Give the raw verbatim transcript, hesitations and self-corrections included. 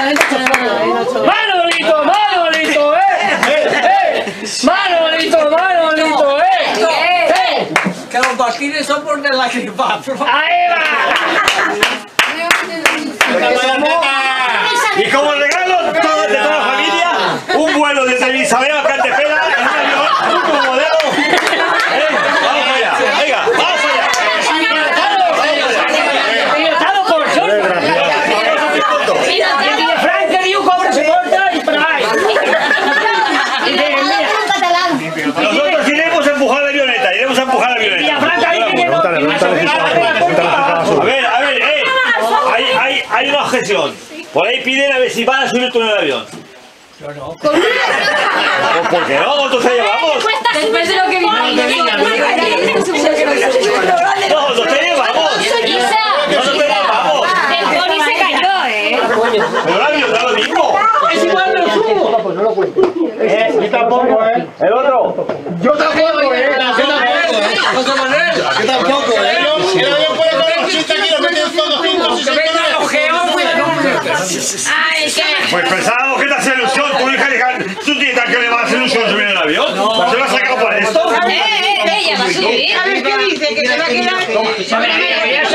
Manolito, Manolito, eh. Eh. Manolito, Manolito, eh. Eh. Que los patines son por de la gripa. Ahí va. Y como regalo de toda la familia, un vuelo desde Isabel a Cantepela en un avión, último modelo. ¿Eh? Vamos allá, venga, vamos allá. Pilotado por Jordan. Y Frank que dio cobre se corta y para ahí. Nosotros iremos a empujar la avioneta, iremos a empujar la avioneta. Y a Frank ahí que no. A ver, a ver, eh. Hay, hay, hay una objeción. Por ahí piden a ver si van a subir tú en el avión. Yo no. ¿Por qué no? Nosotros te llevamos. Después de lo que vimos. No, nosotros te llevamos. Nosotros te llevamos. El pony se cayó, ¿eh? Pero el avión da lo mismo. Es igual, me lo subo. Pues no lo cuento. Eh, yo tampoco, eh. El otro. Yo tampoco, eh. Yo tampoco, eh. José Manuel. Yo tampoco, eh. El avión puede con ochenta kilos metidos todos juntos. Que vengan los geólogos. Ay, que... Pues pensábamos que te hace ilusión. Tú, hija, hija, tú tienes tan que le va a hacer ilusión subir en el avión. ¿Se lo has sacado por esto? Eh, eh, ella va a subir. A ver qué dice, que se va a quedar.